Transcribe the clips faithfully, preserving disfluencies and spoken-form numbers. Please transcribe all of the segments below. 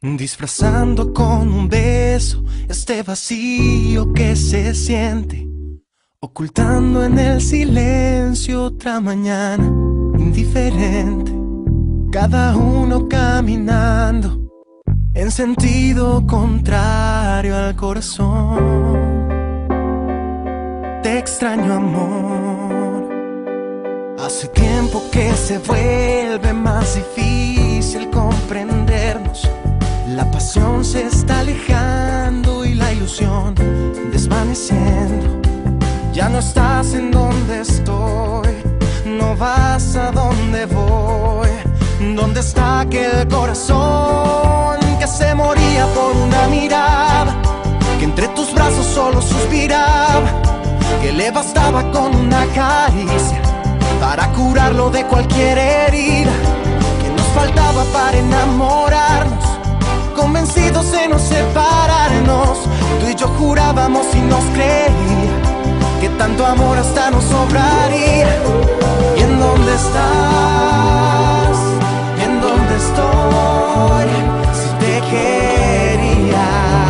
disfrazando con un beso este vacío que se siente, ocultando en el silencio otra mañana indiferente, cada uno caminando en sentido contrario al corazón. Te extraño, amor, hace tiempo que se vuelve más difícil comprendernos. La pasión se está alejando y la ilusión desvaneciendo. Ya no estás en donde estoy, no vas a donde voy. ¿Dónde está aquel corazón que se moría por una mirada, que entre tus brazos solo suspiraba, que le bastaba con una caricia para curarlo de cualquier herida, que nos faltaba para enamorarnos, convencidos de no separarnos? Tú y yo jurábamos y nos creía que tanto amor hasta nos sobraría. ¿Y en dónde estás? ¿Y en dónde estoy? Si te quería.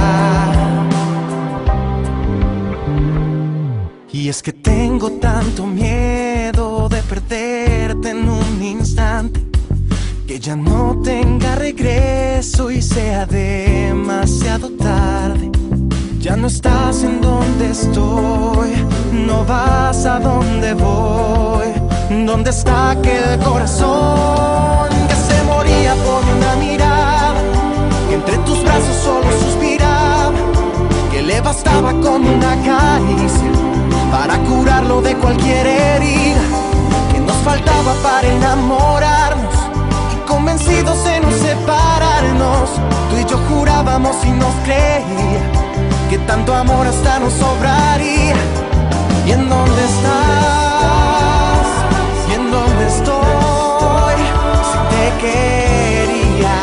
Y es que tengo tanto miedo de perderte en un instante, que ya no tenga regreso y sea demasiado tarde. Ya no estás en donde estoy, no vas a donde voy. ¿Dónde está aquel corazón que se moría por una mirada, que entre tus brazos solo suspiraba, que le bastaba con una caricia para curarlo de cualquier herida, que nos faltaba para enamorarnos, convencidos de no separarnos? Tú y yo jurábamos y nos creía que tanto amor hasta nos sobraría. ¿Y en dónde estás? ¿Y en dónde estoy? Si te quería.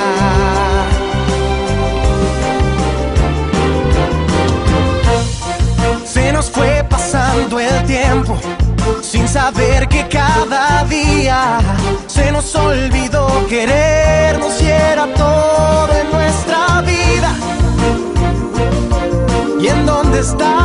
Se nos fue pasando el tiempo sin saber que cada día se nos olvidó querernos y era todo en nuestra vida. ¿Y en dónde estás?